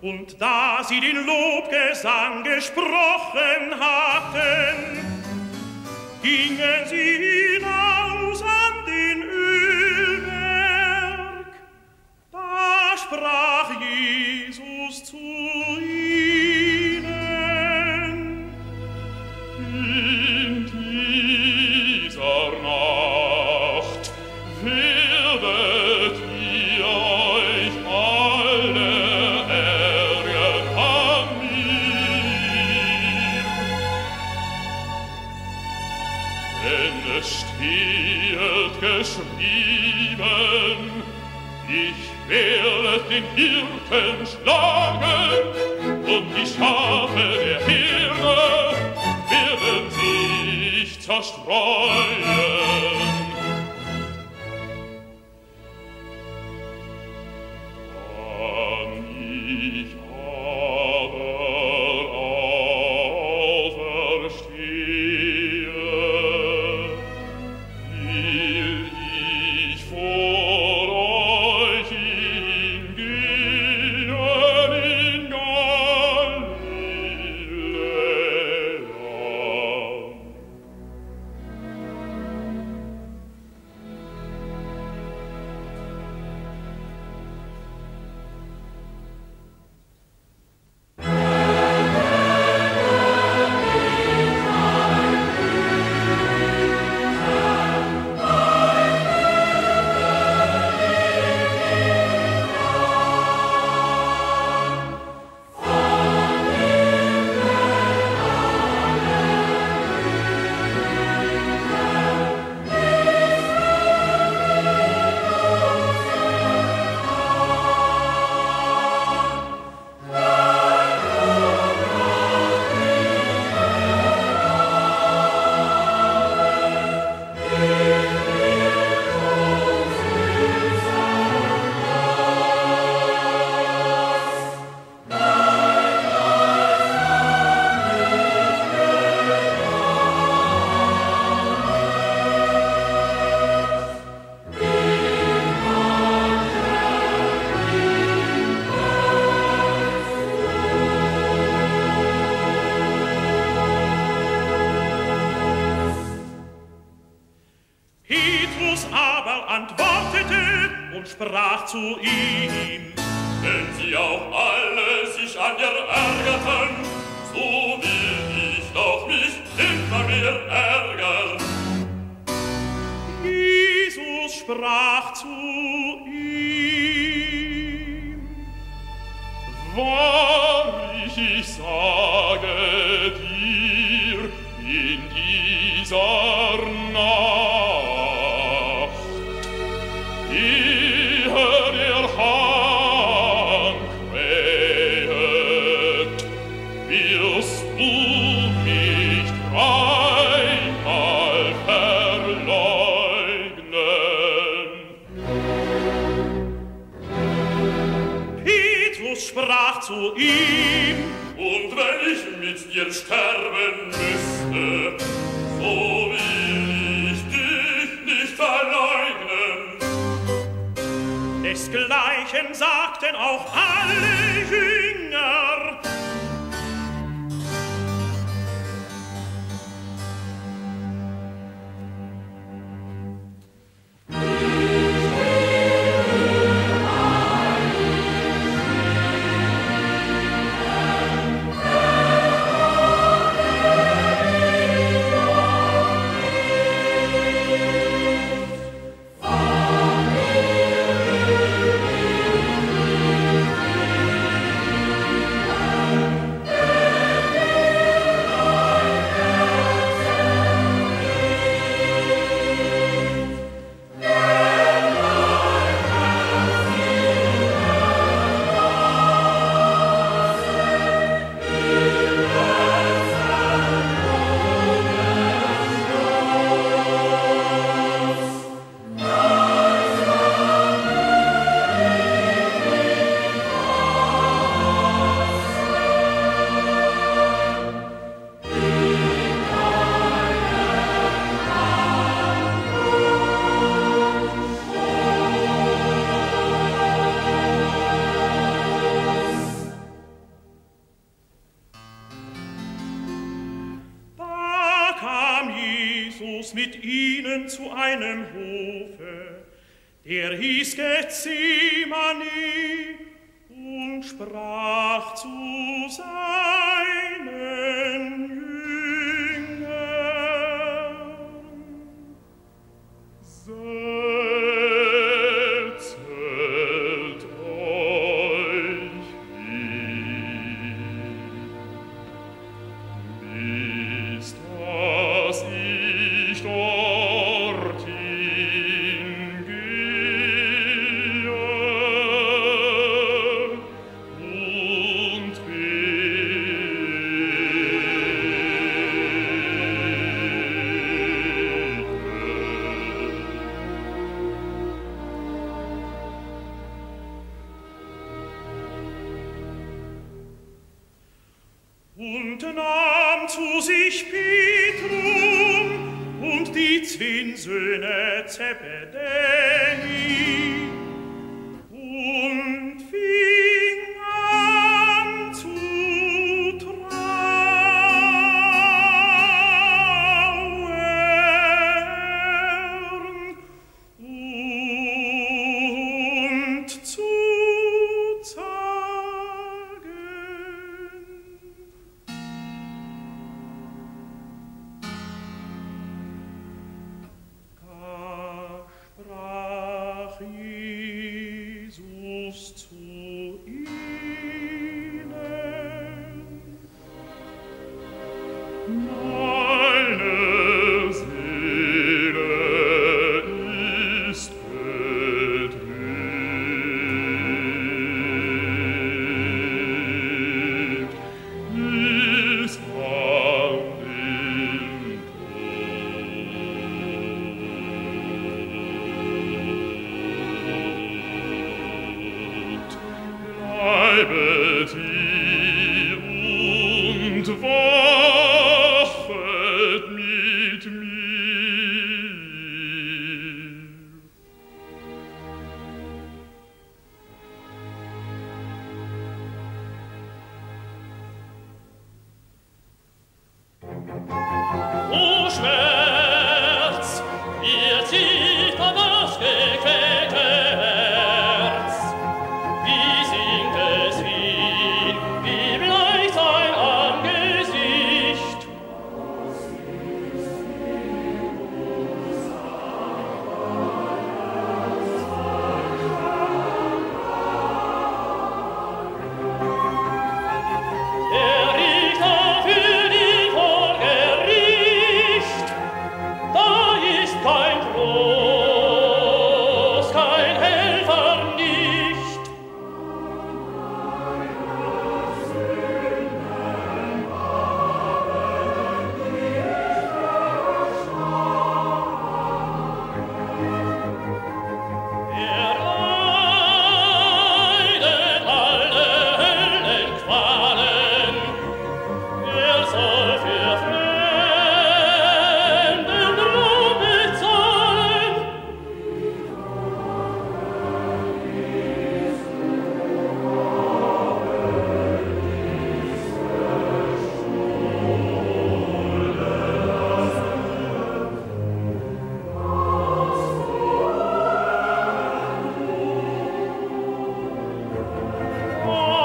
Und da sie den Lobgesang gesprochen hatten, gingen sie hinaus an den Ölberg. Da sprach Jesus zu ihnen: In dieser Nacht werdet ihr euch alle ärgern an mir. Denn es steht geschrieben, ich werde den Hirten schlagen, und die Schafe der Herde werden sich zerstreuen. Wann ich aber auferstehe, will ich vor euch hingehen in Galiläa. Petrus aber antwortete und sprach zu ihm: Wenn sie auch alle sich an dir ärgerten, so will ich doch mich immer mehr ärgern. Jesus sprach zu ihm: Wahrlich, ich sage dir, in dieser Nacht, ehe der Hahn krähet, wirst du mich dreimal verleugnen. Petrus sprach zu ihm: Und wenn ich mit dir sterben müsste, so will ich dich nicht verleugnen. Desgleichen sagten auch alle Jünger. stieß mit ihnen zu einem Hofe, der hieß Gethsemane, und sprach zu seinen Jüngern: Setzet euch hin, bis dass ich dorthin gehe und und nahm zu sich Petrus und die 2 Söhne Zebedei und fing an zu trauern und zu zagen. Da sprach Jesus zu ihnen: Meine Seele ist betrübt bis an den Tod. Bleibet ihr und wachet mit mir. O Schmerz, ihr zieht an das gequälte Herz. Wie singt es hin, wie bleich sein Angesicht. Der Richter für die vor Gericht, da ist kein Trost, kein Helfer nicht. Er leidet alle Höllenqualen, er soll für Fremden Lohn bezahlen. Oh,